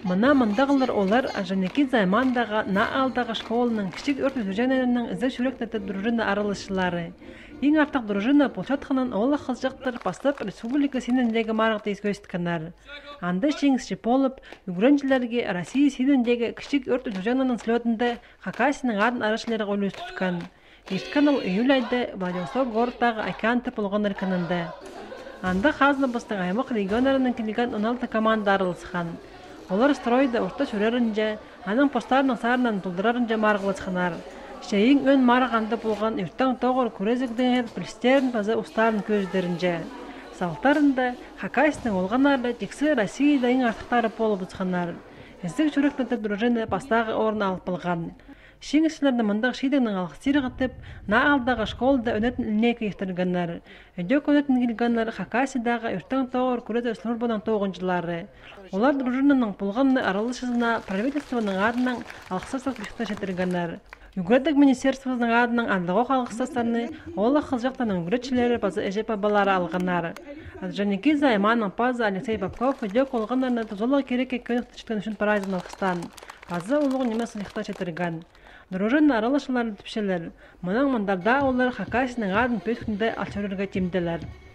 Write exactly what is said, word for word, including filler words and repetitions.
Мына мындағылар олар Ажанеки Займандағы на алдағы школының кішік өрт өтөжәнерінің ізі шүректеті дружина арылышылары. Ең артық дружина полчатқынан олы қылжықтыр бастап республика сеніндегі марықты ескөсткінар. Анды шеңісші болып, үгірінчілерге Россия сеніндегі кішік өрт өтөжәнерінің слетінде Хакасияның адын арышылары олыс түшкен. Ешкен ол июль айды Владивосток городтағы океан болған ыркынынды. Анды қазны бұстың аймақ регионарының келген он алты команда арылысқан. Олар стройды орта шөрерінже, аның постарының сарынан тұлдырарынже марғылысқанар. Шейін өн марғанды болған үрттің тоғыр көрезігден білістерін базы ұстарын көздерінже. Салтарында Хакасияның олғанары тексі Россияда ең артықтары болып ұтқанар. Үздік жүректіңді дружины бастағы орын алып болған. Шеңісшілерді мұндақ шейдіңнің алғыстері ғытып, на алдағы школда өнетін ілнекі ефтіргенлер. Өдек өнетін келгенлер Хакасиядағы үрттің тоғыр көрезі службаның тоғыншылары. Олар дружинаның болғанны аралышызына правительствоның адының алғыстасық бекті жетіргенлер. Үгіреттік министерствоның адының андығы алғыстастарыны олы қылжақтаның үгіретшілері базы әжеп абалары алғанар. Ажанеки Займанның пазы Алексей Попков өдек олғанларны тұзолы керек екенікті шүткен үшін парайзын алғыстан. Пазы олығы немесі лиқта жетірген. Дружина аралышыларын түпшелер. Мұның мұндарда олар Хакасияның адын пөткінде алшырырға темделер.